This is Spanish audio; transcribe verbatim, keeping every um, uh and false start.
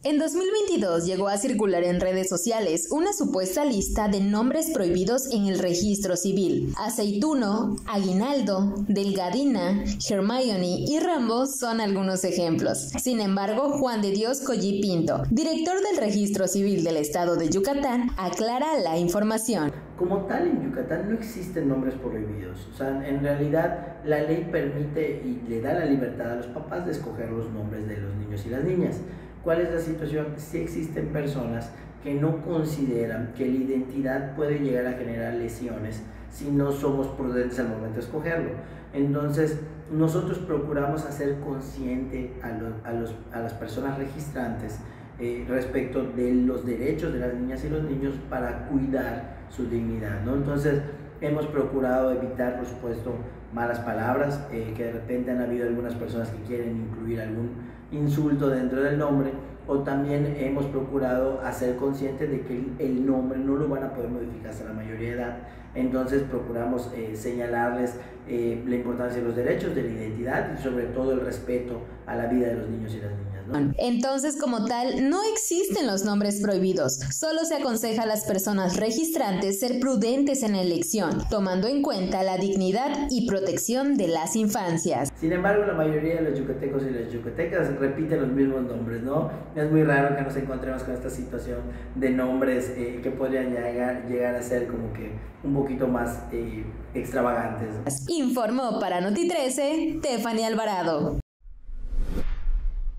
En dos mil veintidós llegó a circular en redes sociales una supuesta lista de nombres prohibidos en el registro civil. Aceituno, Aguinaldo, Delgadina, Hermione y Rambo son algunos ejemplos. Sin embargo, Juan de Dios Collí Pinto, director del registro civil del estado de Yucatán, aclara la información. Como tal, en Yucatán no existen nombres prohibidos. O sea, en realidad la ley permite y le da la libertad a los papás de escoger los nombres de los niños y las niñas. ¿Cuál es la situación? Sí existen personas que no consideran que la identidad puede llegar a generar lesiones si no somos prudentes al momento de escogerlo. Entonces, nosotros procuramos hacer consciente a, los, a, los, a las personas registrantes eh, respecto de los derechos de las niñas y los niños para cuidar su dignidad, ¿no? Entonces, hemos procurado evitar, por supuesto, malas palabras, eh, que de repente han habido algunas personas que quieren incluir algún insulto dentro del nombre, o también hemos procurado hacer consciente de que el nombre no lo van a poder modificar hasta la mayoría de edad. Entonces procuramos eh, señalarles eh, la importancia de los derechos, de la identidad y sobre todo el respeto a la vida de los niños y las niñas, ¿no? Entonces, como tal, no existen los nombres prohibidos. Solo se aconseja a las personas registrantes ser prudentes en la elección, tomando en cuenta la dignidad y protección de las infancias. Sin embargo, la mayoría de los yucatecos y las yucatecas repiten los mismos nombres, ¿no? Es muy raro que nos encontremos con esta situación de nombres eh, que podrían llegar, llegar a ser como que un poquito más eh, extravagantes. Informó para Noti trece, Tiffany Alvarado.